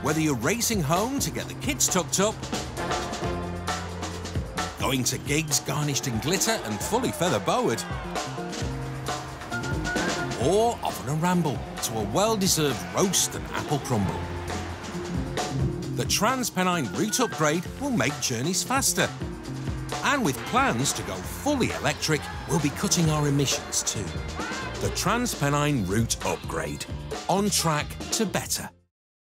Whether you're racing home to get the kids tucked up, going to gigs garnished in glitter and fully feather-bowered, or off on a ramble to a well-deserved roast and apple crumble. The Transpennine Route Upgrade will make journeys faster. And with plans to go fully electric, we'll be cutting our emissions too. The Transpennine Route Upgrade. On track to better.